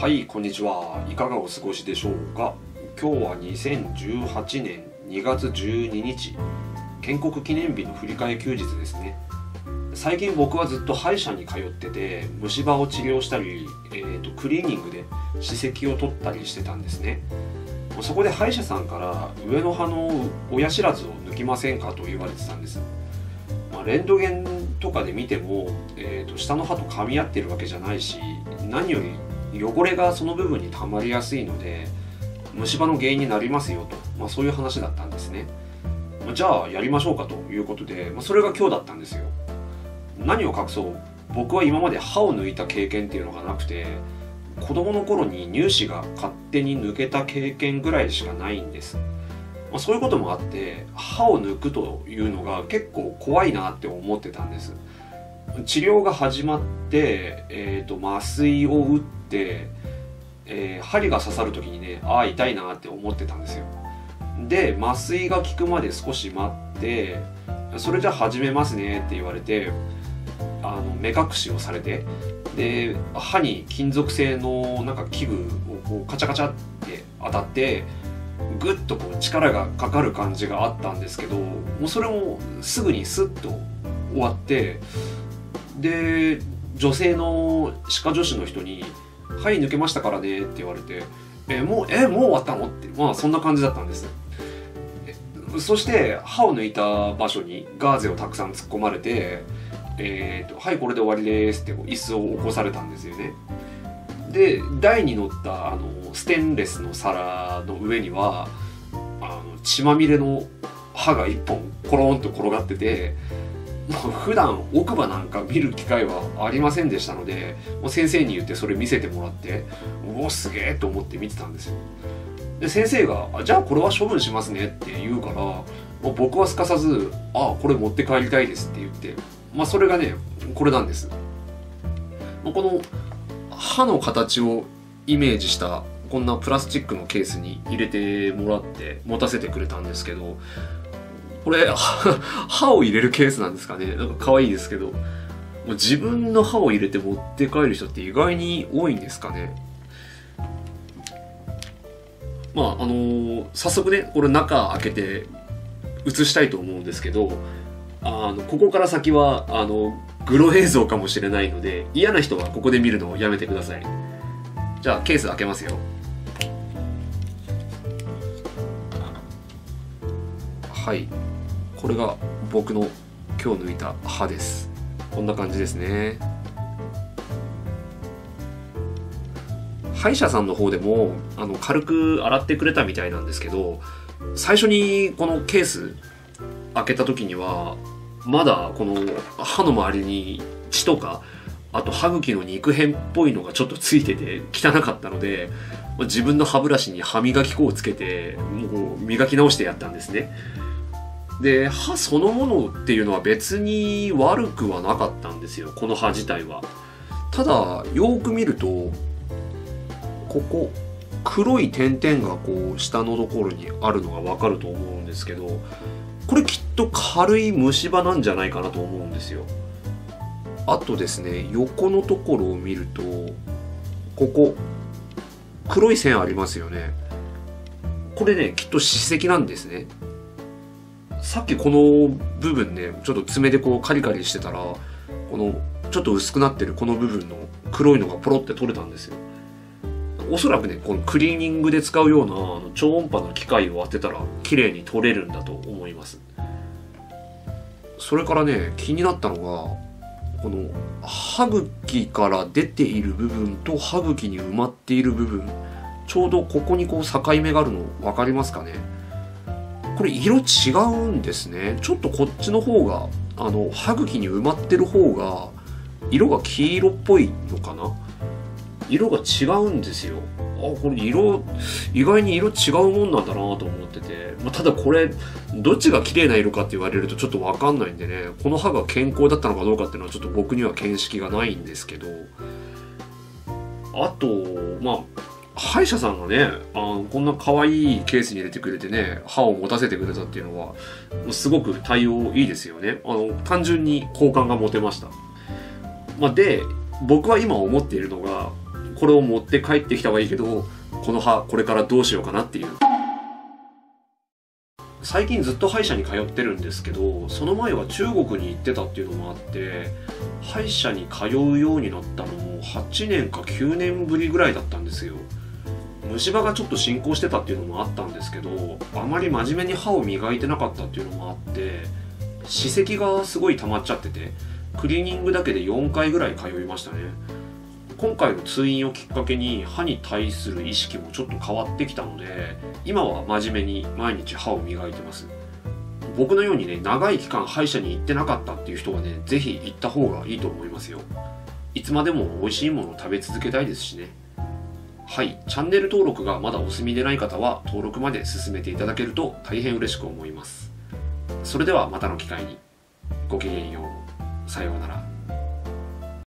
はい、こんにちは。いかがお過ごしでしょうか。今日は2018年2月12日、建国記念日の振り替え休日ですね。最近僕はずっと歯医者に通ってて、虫歯を治療したり、クリーニングで歯石を取ったりしてたんですね。そこで歯医者さんから上の歯の親知らずを抜きませんかと言われてたんです。レントゲンとかで見ても、下の歯と噛み合ってるわけじゃないし、何より汚れがその部分に溜まりやすいので虫歯の原因になりますよと、そういう話だったんですね。じゃあやりましょうかということで、それが今日だったんですよ。何を隠そう、僕は今まで歯を抜いた経験っていうのがなくて、子供の頃に乳歯が勝手に抜けた経験ぐらいしかないんです。そういうこともあって歯を抜くというのが結構怖いなって思ってたんです。治療が始まって、麻酔を打って、針が刺さる時にね、痛いなって思ってたんですよ。で麻酔が効くまで少し待って、それじゃあ始めますねって言われて、目隠しをされて、で歯に金属製のなんか器具をこうカチャカチャって当たってグッとこう力がかかる感じがあったんですけど、もうそれもすぐにスッと終わって、で女性の歯科助手の人に「はい抜けましたからね」って言われて「もう終わったの?」って、そんな感じだったんです。そして歯を抜いた場所にガーゼをたくさん突っ込まれて「はいこれで終わりです」って椅子を起こされたんですよね。で台に乗ったステンレスの皿の上には血まみれの歯が1本コロンと転がってて、普段奥歯なんか見る機会はありませんでしたので、先生に言ってそれ見せてもらって、おおすげえと思って見てたんですよ。で先生が「じゃあこれは処分しますね」って言うから、僕はすかさず「これ持って帰りたいです」って言って、それがねこれなんです。この歯の形をイメージしたこんなプラスチックのケースに入れてもらって持たせてくれたんですけど、これ歯を入れるケースなんですかね。なんか可愛いですけど、もう自分の歯を入れて持って帰る人って意外に多いんですかね。早速ねこれ中開けて映したいと思うんですけど、ここから先はグロ映像かもしれないので、嫌な人はここで見るのをやめてください。じゃあケース開けますよ。はい、これが僕の今日抜いた歯です。こんな感じですね。歯医者さんの方でも軽く洗ってくれたみたいなんですけど、最初にこのケース開けた時にはまだこの歯の周りに血とか、あと歯茎の肉片っぽいのがちょっとついてて汚かったので、自分の歯ブラシに歯磨き粉をつけてもう磨き直してやったんですね。で歯そのものっていうのは別に悪くはなかったんですよ、この歯自体は。ただよく見るとここ黒い点々がこう下のところにあるのが分かると思うんですけど、これきっと軽い虫歯なんじゃないかなと思うんですよ。あとですね、横のところを見るとここ黒い線ありますよね。これねきっと歯石なんですね。さっきこの部分ねちょっと爪でこうカリカリしてたら、このちょっと薄くなってるこの部分の黒いのがポロって取れたんですよ。おそらくねこのクリーニングで使うような超音波の機械を当てたら綺麗に取れるんだと思います。それからね気になったのが、この歯茎から出ている部分と歯茎に埋まっている部分、ちょうどここにこう境目があるの分かりますかね。これ色違うんですね。ちょっとこっちの方が歯茎に埋まってる方が色が黄色っぽいのかな。色が違うんですよ。これ意外に色違うもんなんだなと思ってて、ただこれどっちが綺麗な色かって言われるとちょっと分かんないんでね、この歯が健康だったのかどうかっていうのはちょっと僕には見識がないんですけど、あと歯医者さんがねこんな可愛いケースに入れてくれてね歯を持たせてくれたっていうのはすごく対応いいですよね。単純に好感が持てました。で僕は今思っているのが、 これを持って帰ってきたはいいけど、この歯これからどうしようかなっていう。最近ずっと歯医者に通ってるんですけど、その前は中国に行ってたっていうのもあって、歯医者に通うようになったのも8年か9年ぶりぐらいだったんですよ。虫歯がちょっと進行してたっていうのもあったんですけど、あまり真面目に歯を磨いてなかったっていうのもあって、歯石がすごい溜まっちゃってて、クリーニングだけで4回ぐらい通いましたね。今回の通院をきっかけに歯に対する意識もちょっと変わってきたので、今は真面目に毎日歯を磨いてます。僕のようにね、長い期間歯医者に行ってなかったっていう人はね、ぜひ行った方がいいと思いますよ。いつまでも美味しいものを食べ続けたいですしね。はい、チャンネル登録がまだお済みでない方は登録まで進めていただけると大変嬉しく思います。それではまたの機会に。ごきげんよう。さようなら。